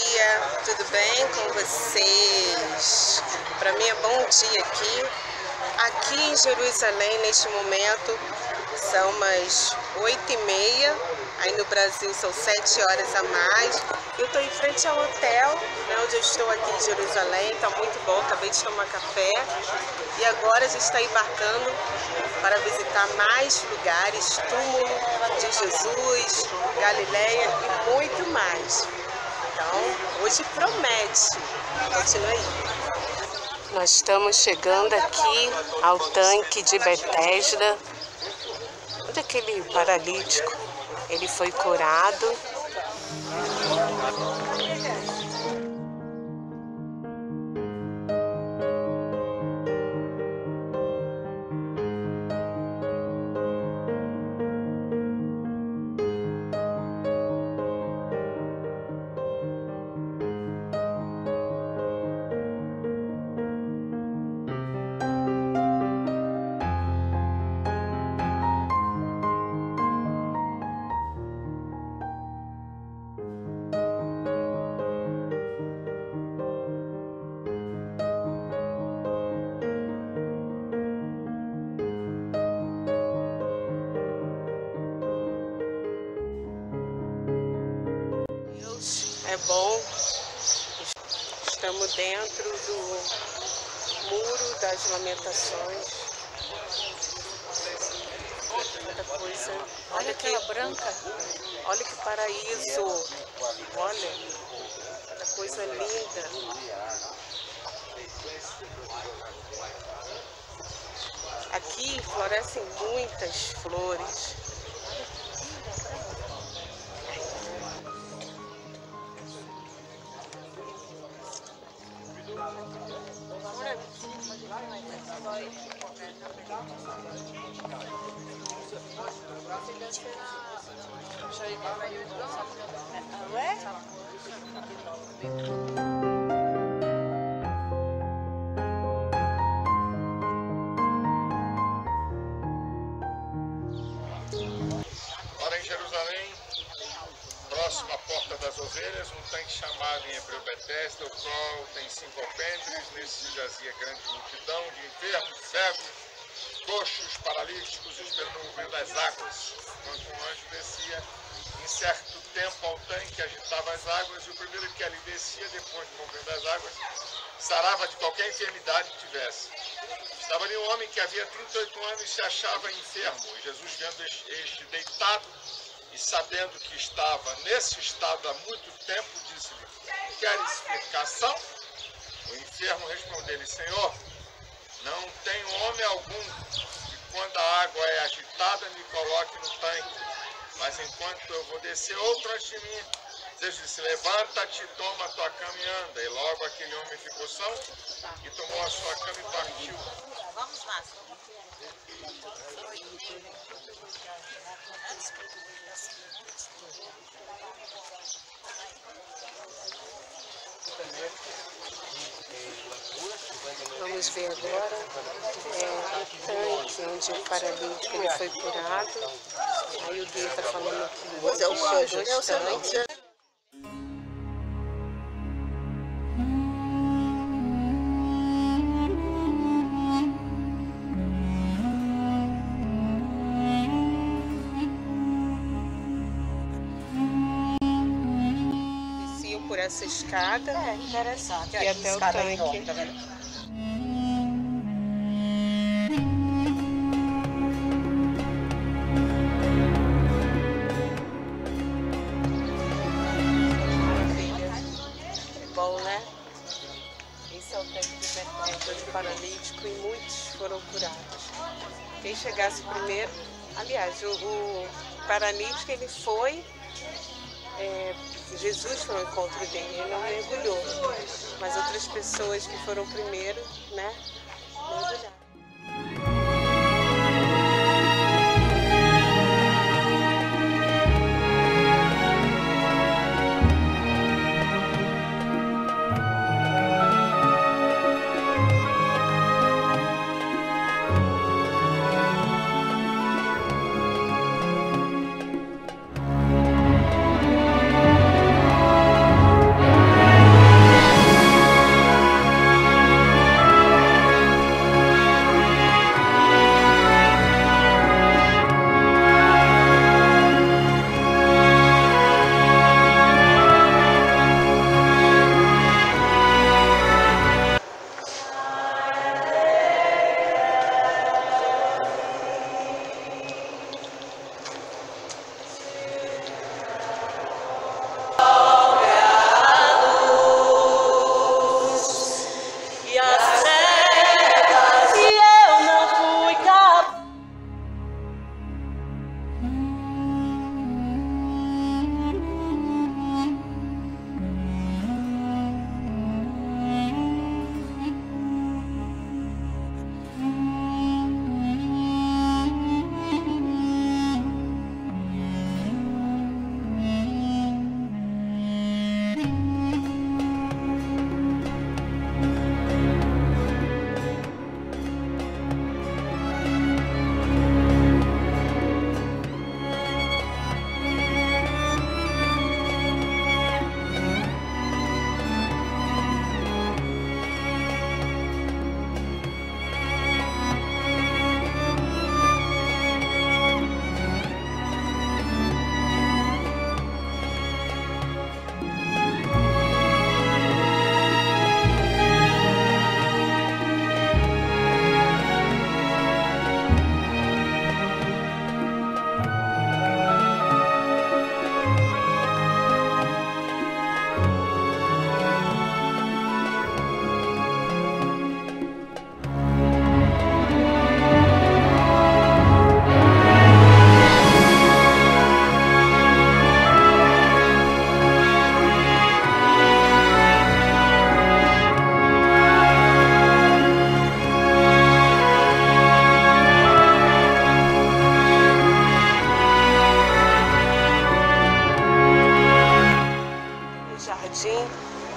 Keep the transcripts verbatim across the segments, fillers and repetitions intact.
dia, tudo bem com vocês? Para mim é bom dia aqui. Aqui em Jerusalém, neste momento, são umas oito e meia, aí no Brasil são sete horas a mais. Eu estou em frente ao hotel, né, onde eu estou aqui em Jerusalém, está muito bom, acabei de tomar café. E agora a gente está embarcando para visitar mais lugares, túmulo de Jesus, Galileia e muito mais. Então, hoje promete. Continua aí. Nós estamos chegando aqui ao tanque de Betesda, onde aquele paralítico ele foi curado. É bom, estamos dentro do Muro das Lamentações. Muita coisa. Olha aquela branca, olha que paraíso, olha, que coisa linda. Aqui florescem muitas flores. Ora, em Jerusalém, próximo à Porta das Ovelhas, um tanque chamado em hebreu Betesda, o qual tem cinco alpendres. Nesse jazia grande multidão de enfermos, cegos, coxos, paralíticos, esperando o movimento das águas. Quando um anjo descia, em certo tempo ao tanque, agitava as águas, e o primeiro que ali descia, depois do movimento das águas, sarava de qualquer enfermidade que tivesse. Estava ali um homem que havia trinta e oito anos e se achava enfermo. E Jesus, vendo este deitado e sabendo que estava nesse estado há muito tempo, disse-lhe: queres explicação? O enfermo respondeu-lhe: Senhor, não tenho homem algum que, quando a água é agitada, me coloque no tanque, mas enquanto eu vou descer, outro antes de mim. Jesus disse: levanta-te, toma a tua cama e anda. E logo aquele homem ficou são e tomou a sua cama e partiu. Vamos lá. Vamos ver agora é, o tanque onde o paralítico ele foi curado. Aí o Guia está falando que Você é o anjo, né? O seu nome. desciam por essa escada É, interessante. e até o tanque. Tá vendo? Bom, né? Esse é o tanque de Betesda de paralítico e muitos foram curados. Quem chegasse primeiro, aliás, o, o paralítico ele foi, é, Jesus foi ao encontro dele, ele não mergulhou, mas outras pessoas que foram primeiro, né, mergulharam.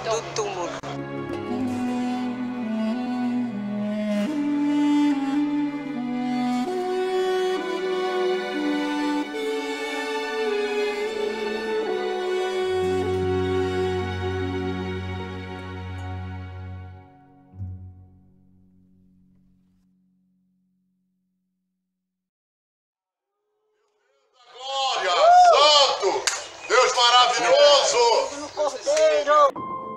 do túmulo. Maravilhoso! No Cordeiro!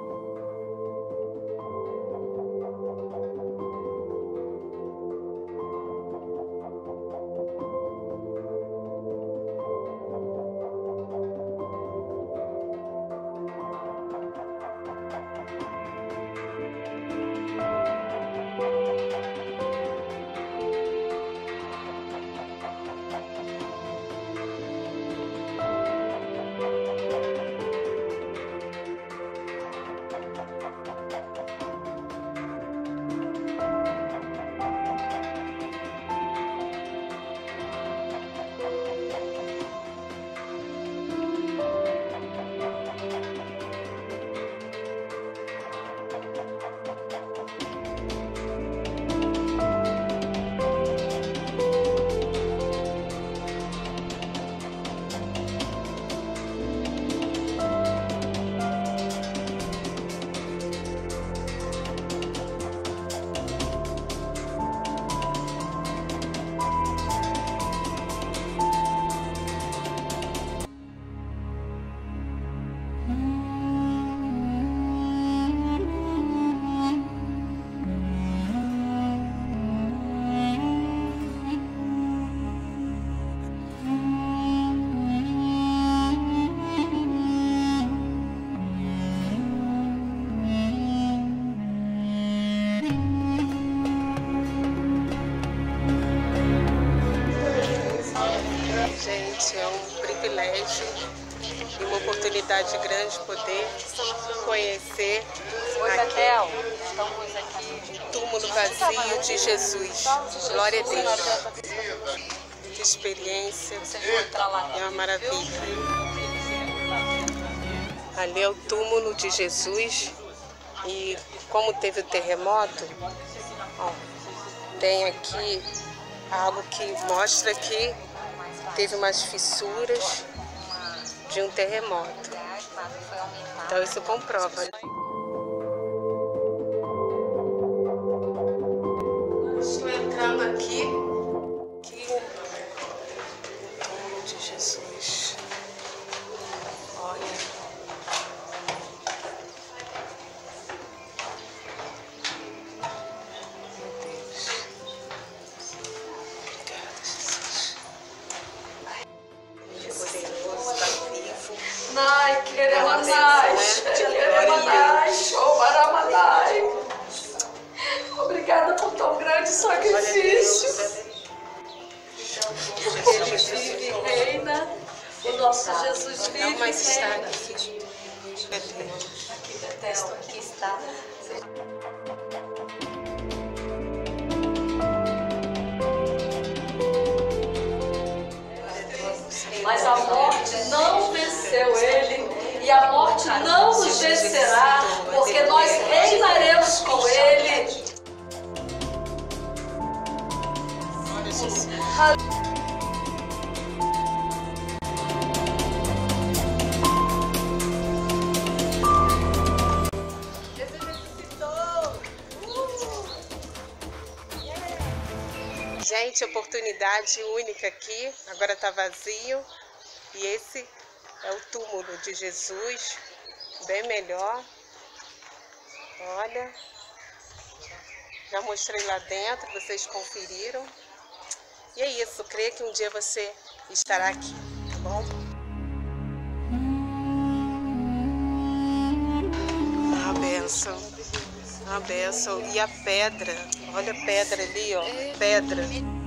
Gente, é um privilégio e uma oportunidade grande poder conhecer aqui o túmulo vazio de Jesus. Glória a Deus. Que experiência, é uma maravilha. Ali é o túmulo de Jesus e como teve o terremoto, ó, tem aqui algo que mostra que teve umas fissuras de um terremoto. Então isso comprova. Estou entrando aqui, aqui no túmulo de Jesus. Olha. Ai, queremanais, queremanais, oh, maramanai. Obrigada por tão grande sacrifício. Ele vive e reina, o nosso Jesus vive Não, mas e está reina. aqui. Aqui, Betel, aqui está. Mas a morte não venceu ele e a morte não nos vencerá, porque nós reinaremos com ele. Gente, oportunidade única aqui, agora está vazio. E esse é o túmulo de Jesus, bem melhor. Olha, já mostrei lá dentro, vocês conferiram. E é isso, creio que um dia você estará aqui, tá bom? Uma bênção, uma bênção. E a pedra, olha a pedra ali, ó, pedra.